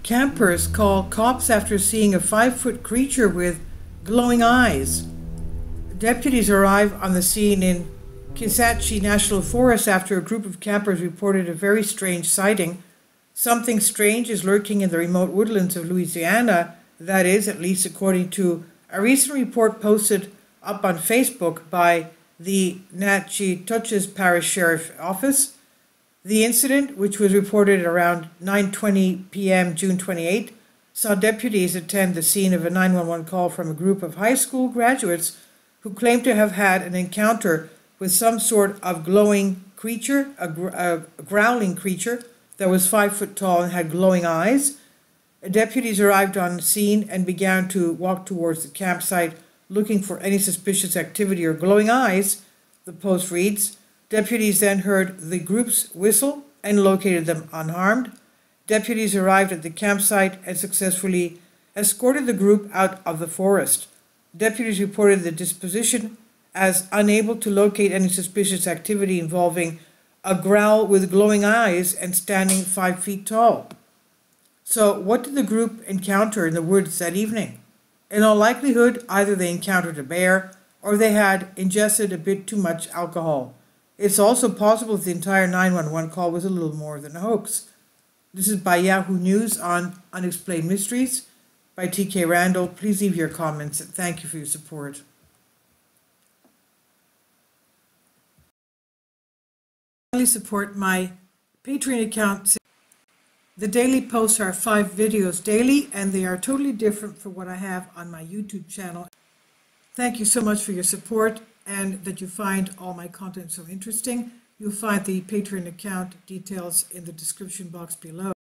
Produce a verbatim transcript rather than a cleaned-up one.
Campers call cops after seeing a five-foot creature with glowing eyes. Deputies arrive on the scene in Kisatchie National Forest after a group of campers reported a very strange sighting. Something strange is lurking in the remote woodlands of Louisiana, that is, at least according to a recent report posted up on Facebook by the Natchitoches Parish Sheriff Office. The incident, which was reported at around nine twenty p m June twenty-eighth, saw deputies attend the scene of a nine one one call from a group of high school graduates who claimed to have had an encounter with some sort of glowing creature, a, gr a growling creature that was five foot tall and had glowing eyes. Deputies arrived on scene and began to walk towards the campsite looking for any suspicious activity or glowing eyes, the post reads. Deputies then heard the group's whistle and located them unharmed. Deputies arrived at the campsite and successfully escorted the group out of the forest. Deputies reported the disposition as unable to locate any suspicious activity involving a growl with glowing eyes and standing five feet tall. So what did the group encounter in the woods that evening? In all likelihood, either they encountered a bear or they had ingested a bit too much alcohol. It's also possible that the entire nine one one call was a little more than a hoax. This is by Yahoo News on Unexplained Mysteries by T K Randall. Please leave your comments and thank you for your support. Please support my Patreon account. The daily posts are five videos daily and they are totally different from what I have on my YouTube channel. Thank you so much for your support and that you find all my content so interesting. You'll find the Patreon account details in the description box below.